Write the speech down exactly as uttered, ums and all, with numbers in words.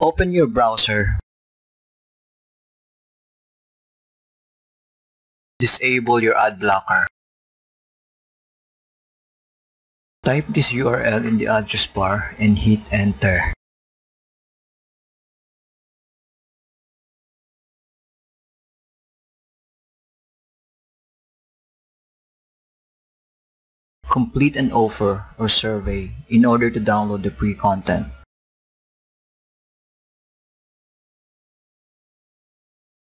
Open your browser. Disable your ad blocker. Type this U R L in the address bar and hit enter. Complete an offer or survey in order to download the free content.